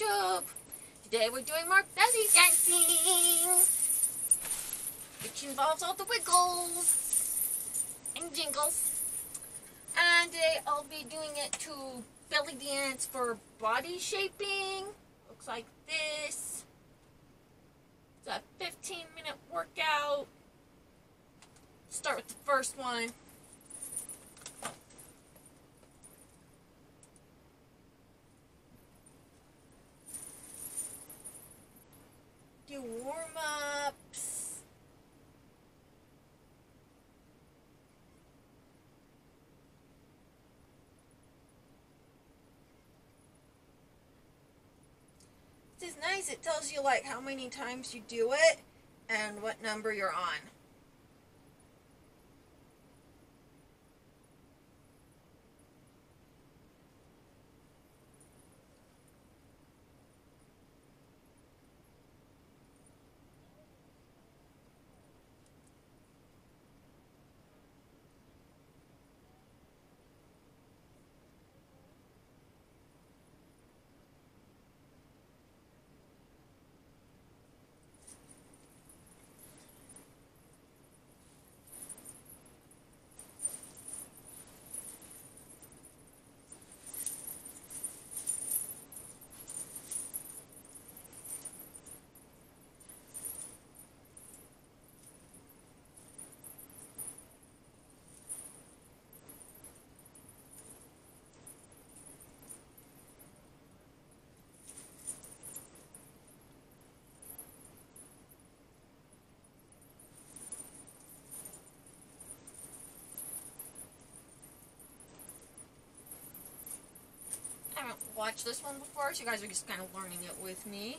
YouTube. Today we're doing more belly dancing, which involves all the wiggles and jingles. And today I'll be doing it to belly dance for body shaping. Looks like this. It's a 15-minute workout. Start with the first one. Do warm-ups. This is nice. It tells you like how many times you do it and what number you're on. I haven't watched this one before, so you guys are just kind of learning it with me.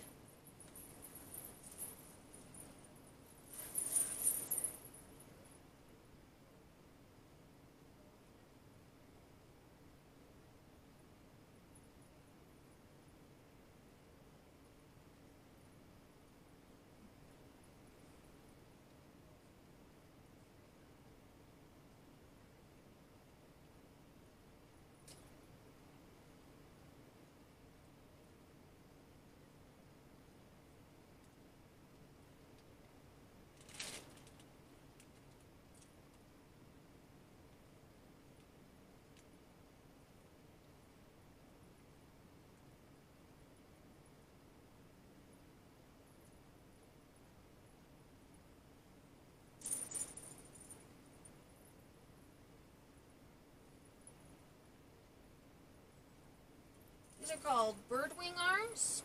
These are called bird wing arms.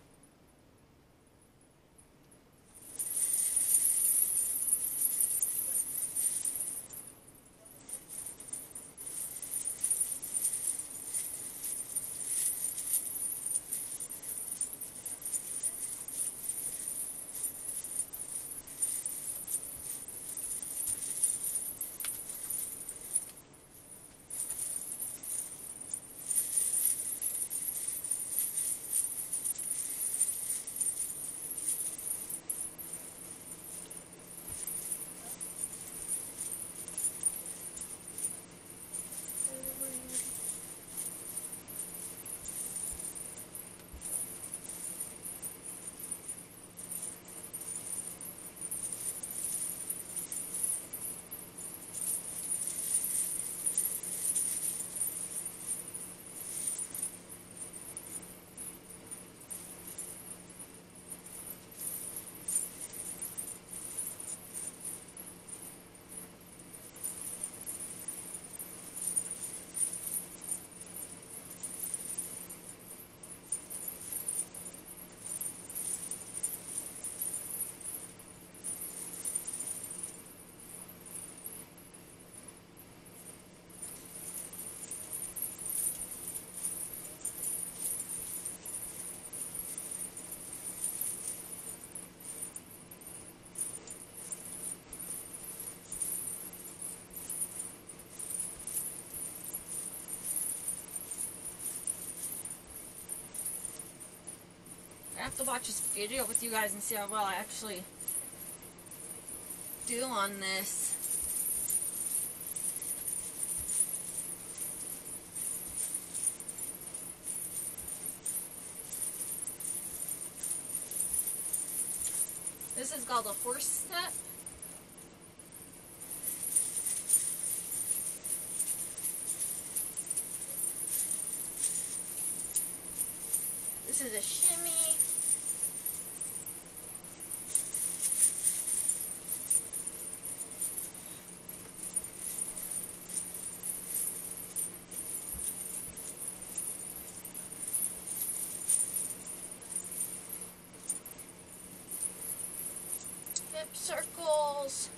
I have to watch this video with you guys and see how well I actually do on this. This is called a horse step. This is a shimmy. Hip circles.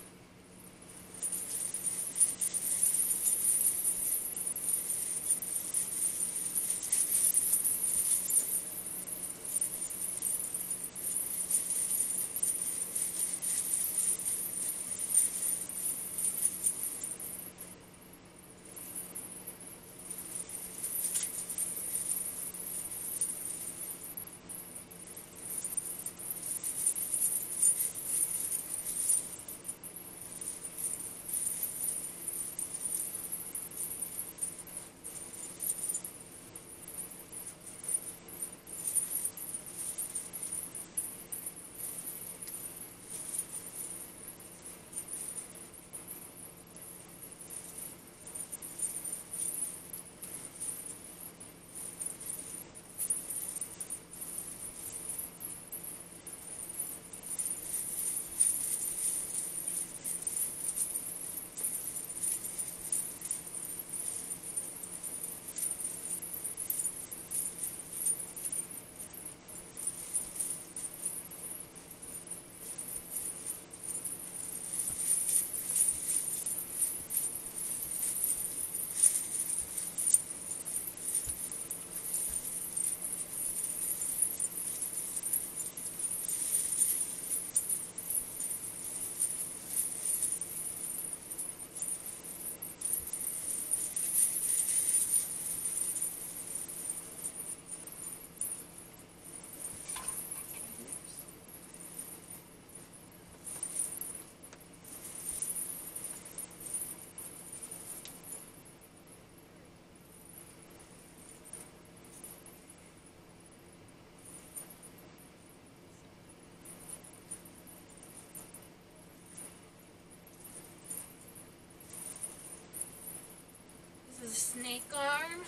This is a snake arm.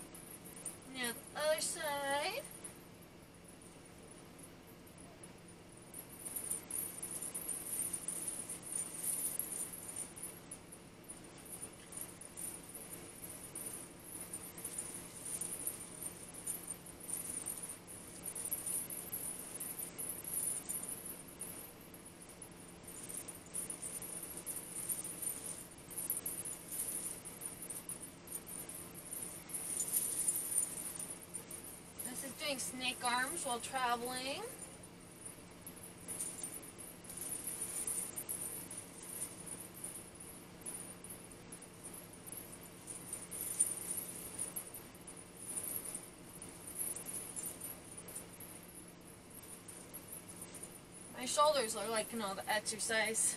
Now the other side. This is doing snake arms while traveling. My shoulders are liking all the exercise.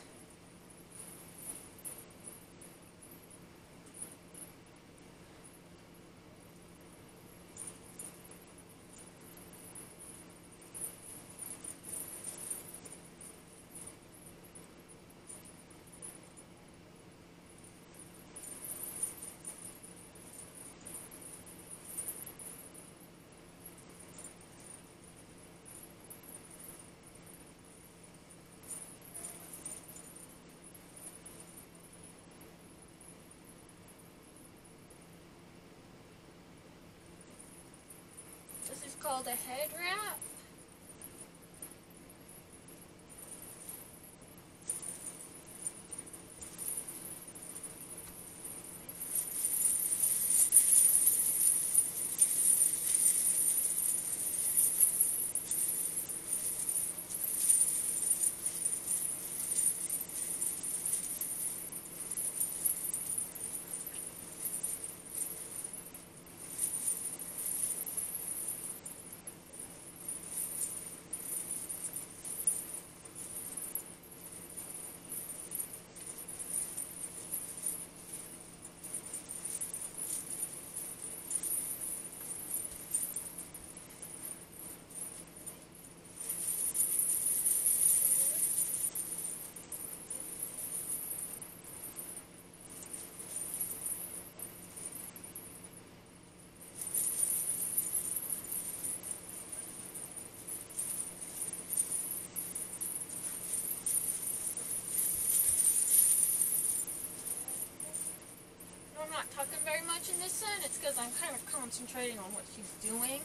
This is called a head wrap. not talking very much in this one. It's because I'm kind of concentrating on what she's doing.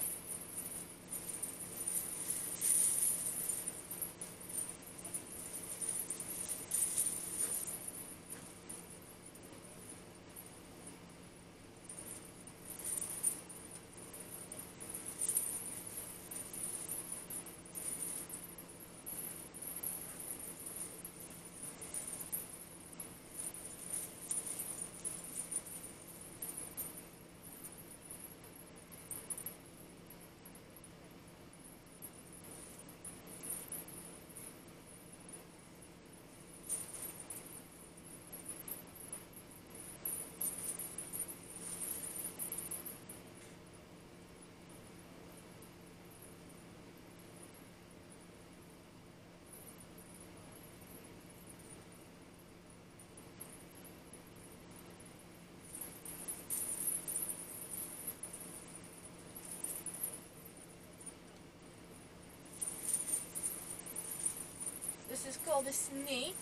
This is called a snake.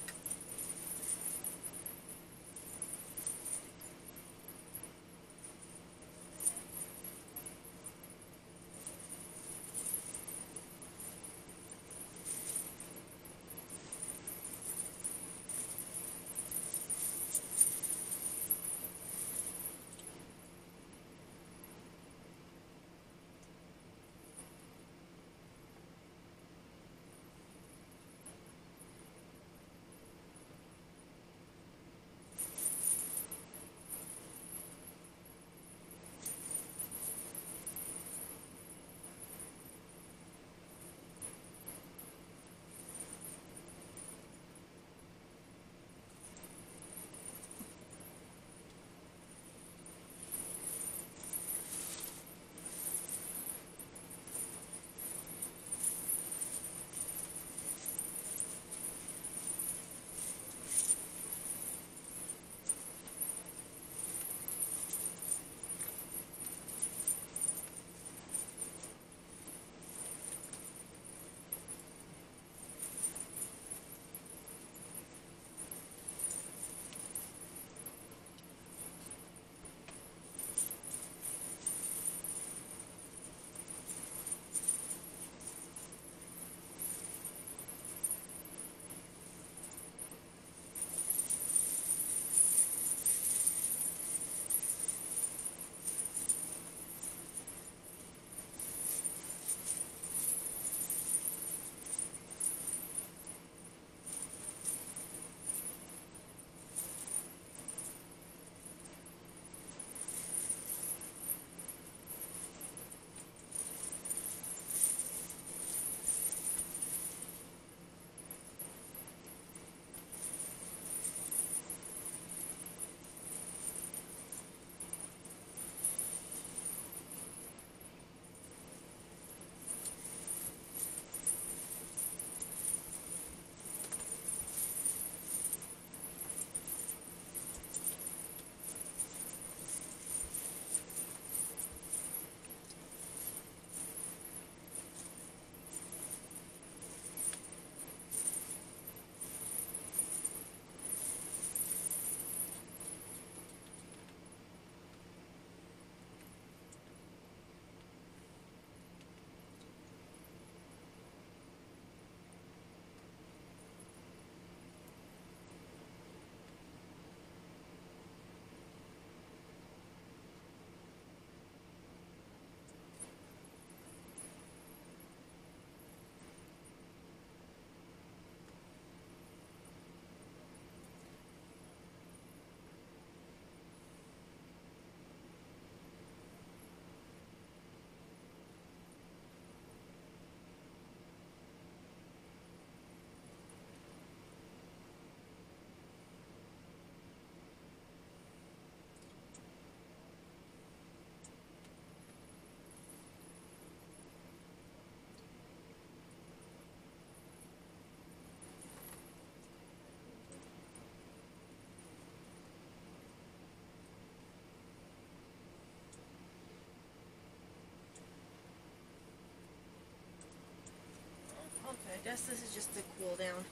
I guess this is just the cool down.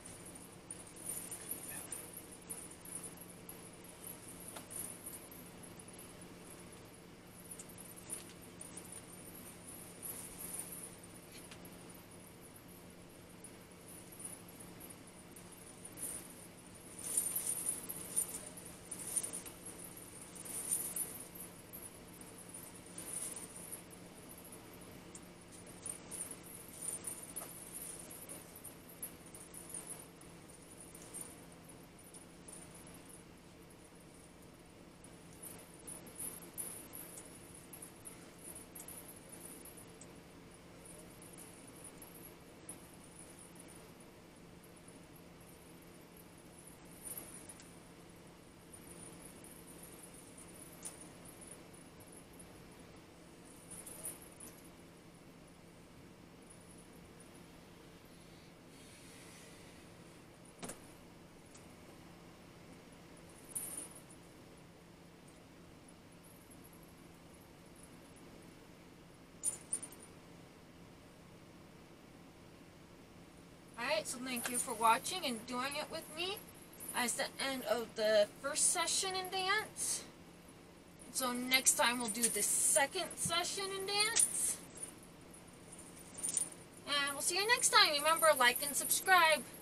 So thank you for watching and doing it with me. That's the end of the first session in dance. So next time we'll do the second session in dance. And we'll see you next time. Remember, like and subscribe.